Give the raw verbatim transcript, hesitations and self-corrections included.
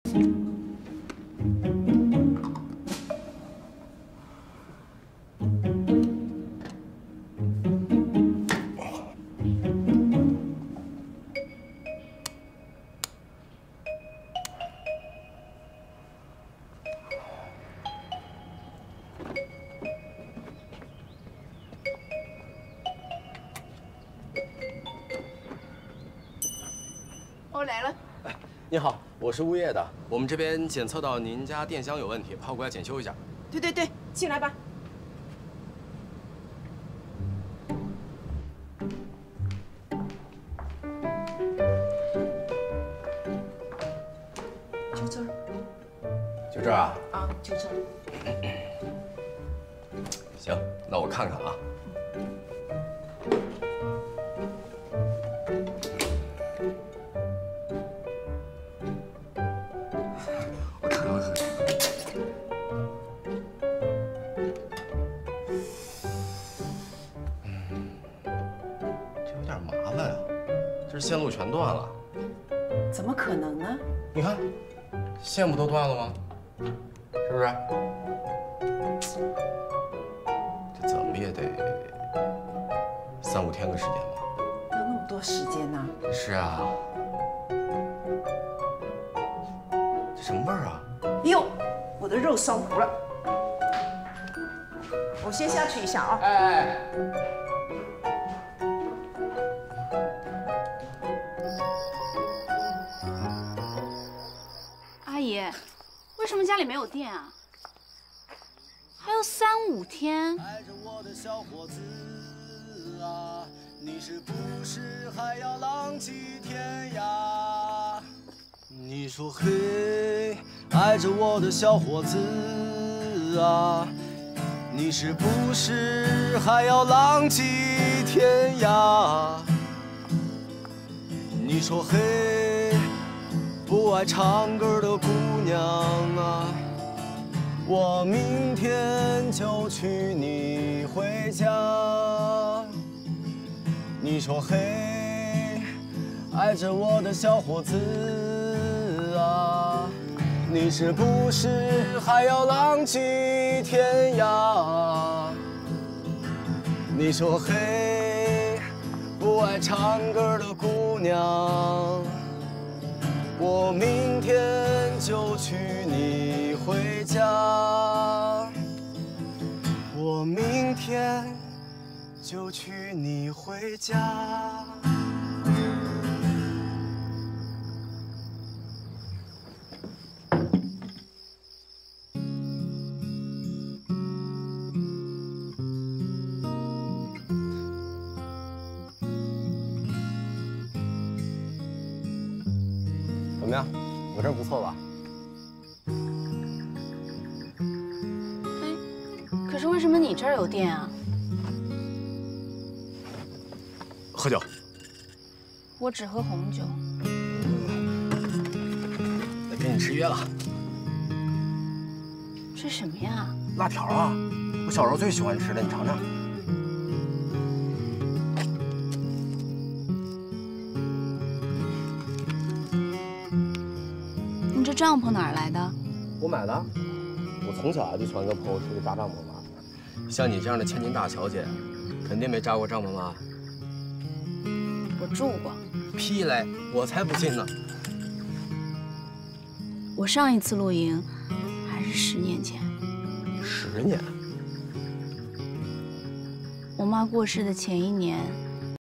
我来了。 哎，您好，我是物业的。我们这边检测到您家电箱有问题，跑过来检修一下。 对对对，进来吧。就这儿。 就这儿啊？ 啊，就这儿。 行，那我看看啊。 线路全断了， 怎么可能呢？ 你看，线不都断了吗？是不是？这怎么也得三五天的时间吧？ 要那么多时间呢？ 是啊。这什么味儿啊？ 哟，我的肉烧糊了。我先下去一下啊。 哎哎。 阿姨，为什么家里没有电啊？还有三五天。爱着我的小伙子啊，你是不是还要浪迹天涯？你说嘿，爱着我的小伙子啊，你是不是还要浪迹天涯？你说嘿。 不爱唱歌的姑娘啊，我明天就娶你回家。你说嘿，爱着我的小伙子啊，你是不是还要浪迹天涯？你说嘿，不爱唱歌的姑娘。 我明天就娶你回家，我明天就娶你回家。怎么样，我这儿不错吧？ 哎，可是为什么你这儿有电啊？ 喝酒。 我只喝红酒。 那跟你吃约了。 这什么呀？ 辣条啊，我小时候最喜欢吃的，你尝尝。 你这帐篷哪儿来的？ 我买的。我从小啊就喜欢跟朋友出去扎帐篷玩。像你这样的千金大小姐，肯定没扎过帐篷吧？ 我住过。 屁嘞！我才不信呢。 我上一次露营还是十年前。 十年？ 我妈过世的前一年。